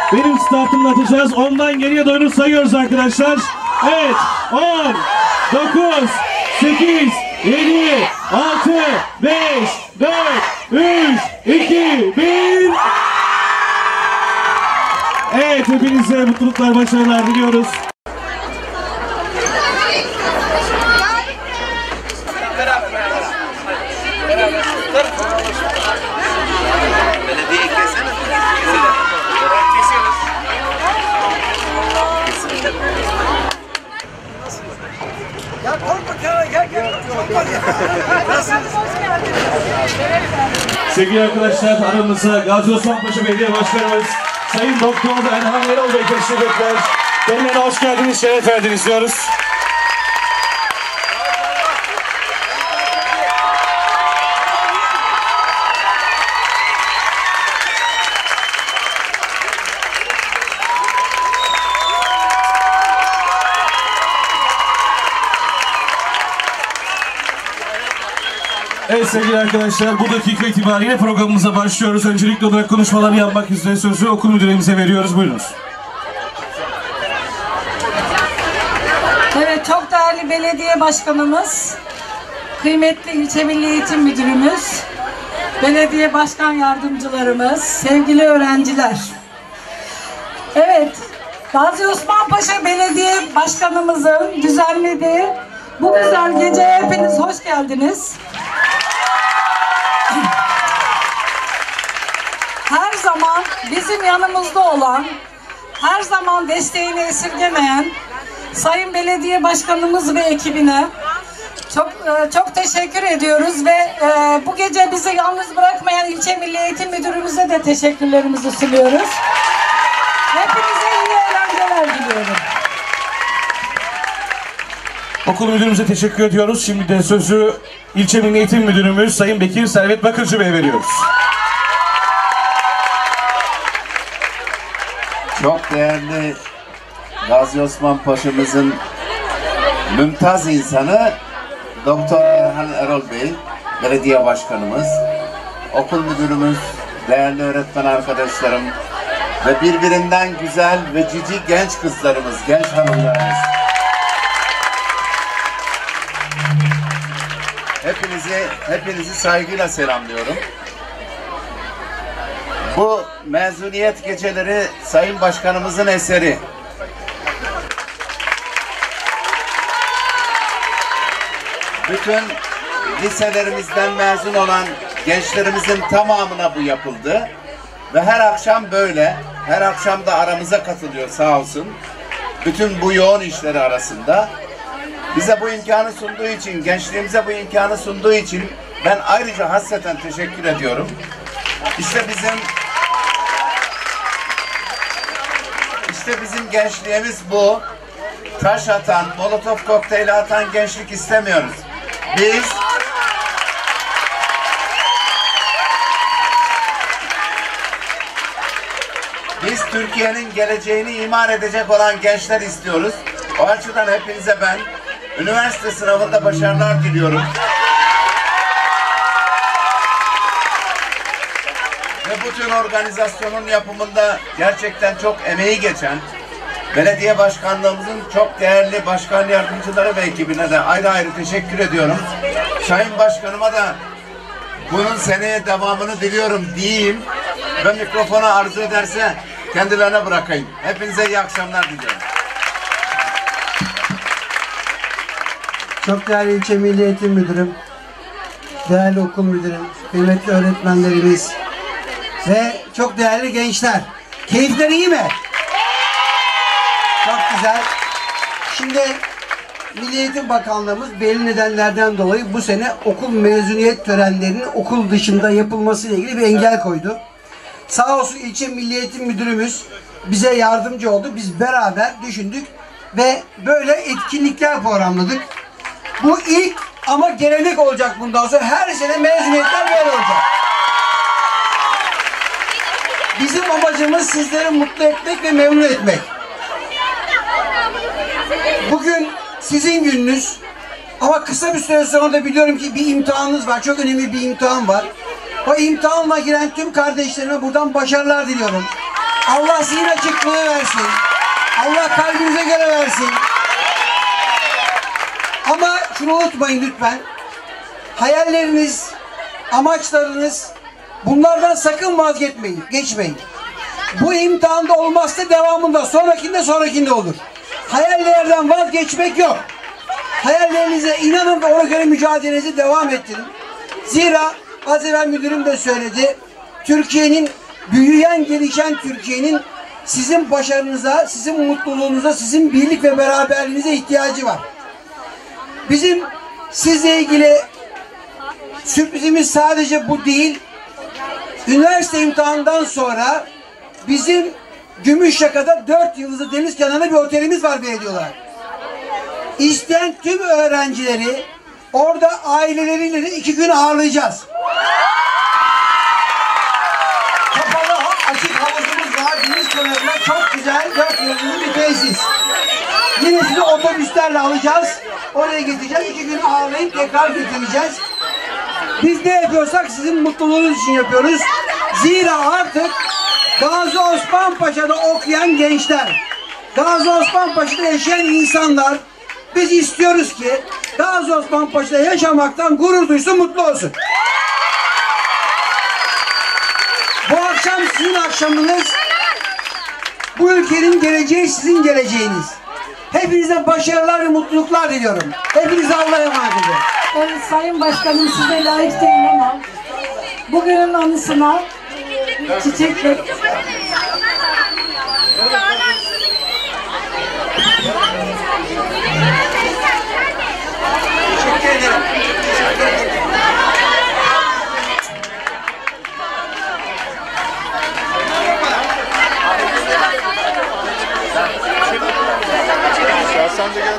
Benim startımla atacağız. Ondan geriye doğru sayıyoruz arkadaşlar. Evet. 10, 9, 8, 7, 6, 5, 4, 3, 2, 1. Evet, hepinize mutluluklar, başarılar diliyoruz. Ya korkma ya, gel. Sevgili arkadaşlar, aramızda Gazi Osman Paşa Belediye Başkanımız Sayın Doktor Erhan Erol Bey teşrif ettiler. Kendilerine hoş geldiniz, şeref verdiniz diyoruz. Evet sevgili arkadaşlar, bu dakika itibariyle programımıza başlıyoruz. Öncelikli olarak konuşmalarını yapmak üzere sözü okul müdürümüze veriyoruz. Buyurunuz. Evet, çok değerli belediye başkanımız, kıymetli ilçe milli eğitim müdürümüz, belediye başkan yardımcılarımız, sevgili öğrenciler. Evet, Gazi Osman Paşa Belediye Başkanımızın düzenlediği bu güzel geceye hepiniz hoş geldiniz. Her zaman bizim yanımızda olan, her zaman desteğini esirgemeyen Sayın Belediye Başkanımız ve ekibine çok teşekkür ediyoruz ve bu gece bizi yalnız bırakmayan İlçe Milli Eğitim Müdürümüze de teşekkürlerimizi sunuyoruz. Hepinize iyi eğlenceler diliyorum. Okul müdürümüze teşekkür ediyoruz. Şimdi de sözü İlçe Milli Eğitim Müdürümüz Sayın Bekir Servet Bakırcı Bey'e veriyoruz. Çok değerli Gazi Osman Paşa'mızın mümtaz insanı Doktor Erhan Erol Bey, belediye başkanımız, okul müdürümüz, değerli öğretmen arkadaşlarım ve birbirinden güzel ve cici genç kızlarımız, genç hanımlarımız. Hepinizi saygıyla selamlıyorum. Bu mezuniyet geceleri Sayın Başkanımızın eseri. Bütün liselerimizden mezun olan gençlerimizin tamamına bu yapıldı. Ve her akşam böyle, her akşam da aramıza katılıyor sağ olsun. Bütün bu yoğun işleri arasında. Bize bu imkanı sunduğu için, gençliğimize bu imkanı sunduğu için ben ayrıca hasreten teşekkür ediyorum. İşte bizim gençliğimiz bu. Taş atan, molotof kokteyli atan gençlik istemiyoruz. Biz Türkiye'nin geleceğini imar edecek olan gençler istiyoruz. O açıdan hepinize ben üniversite sınavında başarılar diliyorum. Ve bu tür organizasyonun yapımında gerçekten çok emeği geçen belediye başkanlığımızın çok değerli başkan yardımcıları ve ekibine de ayrı ayrı teşekkür ediyorum. Sayın Başkanıma da bunun seneye devamını diliyorum diyeyim ve mikrofonu arzu ederse kendilerine bırakayım. Hepinize iyi akşamlar diliyorum. Çok değerli İlçe Milli Eğitim Müdürüm, değerli okul müdürüm, kıymetli öğretmenlerimiz ve çok değerli gençler. Keyifler iyi mi? Çok güzel. Şimdi Milli Eğitim Bakanlığımız belli nedenlerden dolayı bu sene okul mezuniyet törenlerinin okul dışında yapılmasıyla ilgili bir engel koydu. Sağ olsun İlçe Milli Eğitim Müdürümüz bize yardımcı oldu. Biz beraber düşündük ve böyle etkinlikler programladık. Bu ilk ama gelenek olacak bundan sonra. Her sene mezuniyetler böyle olacak. Bizim amacımız sizleri mutlu etmek ve memnun etmek. Bugün sizin gününüz ama kısa bir süre sonra da biliyorum ki bir imtihanınız var. Çok önemli bir imtihan var. O imtihanla giren tüm kardeşlerime buradan başarılar diliyorum. Allah zihin açıklığı versin. Allah kalbinize göre versin. Ama şunu unutmayın lütfen. Hayalleriniz, amaçlarınız, bunlardan sakın geçmeyin. Bu imtihanda olmazsa devamında, sonrakinde olur. Hayallerden vazgeçmek yok. Hayallerinize inanın ve ona göre mücadelenizi devam ettirin. Zira az evvel müdürüm de söyledi. Türkiye'nin, büyüyen, gelişen Türkiye'nin sizin başarınıza, sizin mutluluğunuza, sizin birlik ve beraberliğinize ihtiyacı var. Bizim sizle ilgili sürprizimiz sadece bu değil. Üniversite imtihanından sonra bizim Gümüşyaka'da 4 yıldızlı deniz kenarında bir otelimiz var belediye olarak. İsteyen tüm öğrencileri orada aileleriyle de 2 gün ağırlayacağız. Kapalı açık havuzumuz var. Deniz kenarında çok güzel 4 yıldızlı bir tesis. Yine sizi otobüslerle alacağız. Oraya getireceğiz. 2 gün ağırlayıp tekrar getireceğiz. Biz ne yapıyorsak sizin mutluluğunuz için yapıyoruz. Zira artık Gazi Osman Paşa'da okuyan gençler, Gazi Osman Paşa'da yaşayan insanlar, biz istiyoruz ki Gazi Osman Paşa'da yaşamaktan gurur duysun, mutlu olsun. Bu akşam sizin akşamınız, bu ülkenin geleceği sizin geleceğiniz. Hepinize başarılar ve mutluluklar diliyorum. Hepinize Allah'a emanet ediyorum. Evet, Sayın Başkanım, size layık değil ama bugünün anısına çiçek ve Teşekkür ederim. Sen de gel.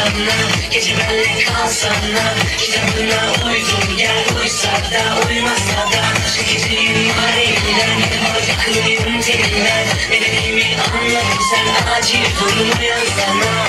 sana, gece benle kalsana. Kitabına uydum gel, uysa da uymasa da. Çekiciyim halinden, yakınıyım telinden. Nedenimi anladın sen, acil durum uyansana.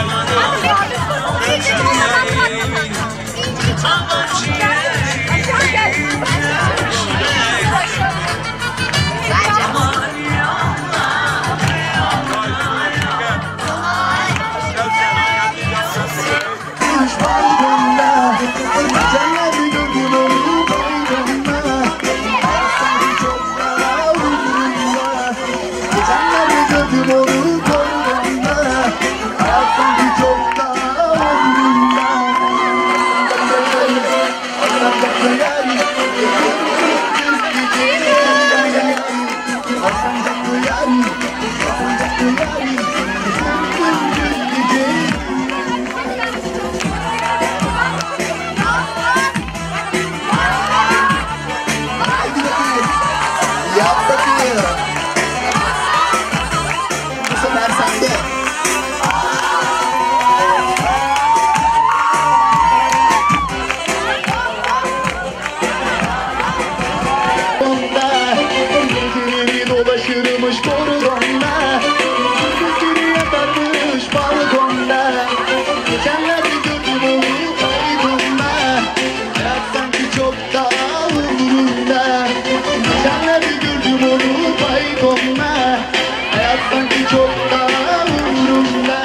Dolaşırmış koridorda, fikri yatarmış balkonda. Geçenlerde gördüm onu kaydımda, hayat sanki çok daha umurumda. Geçenlerde gördüm onu kaydımda, hayat sanki çok daha umurumda.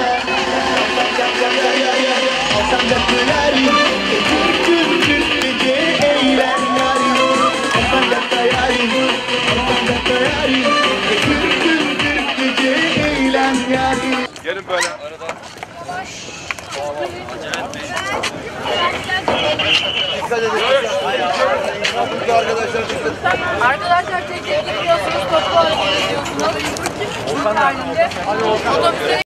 Alsam da kıyarım, gün gece eğlen yarim. Alsam da kıyarım, alsam da kıyarım. Gelin böyle. Arkadaşlar tek tek gidiyorsunuz, toplu hareket ediyorsunuz. Türk halinde.